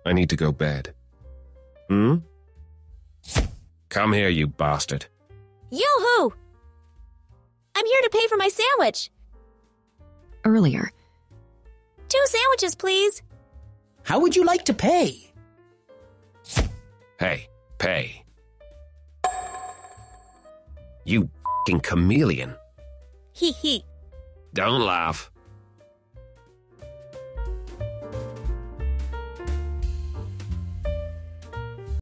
I need to go bed. Hmm? Come here, you bastard. Yoo-hoo! I'm here to pay for my sandwich. Earlier. 2 sandwiches, please. How would you like to pay? Hey, pay. You f***ing chameleon. Hee hee. Don't laugh.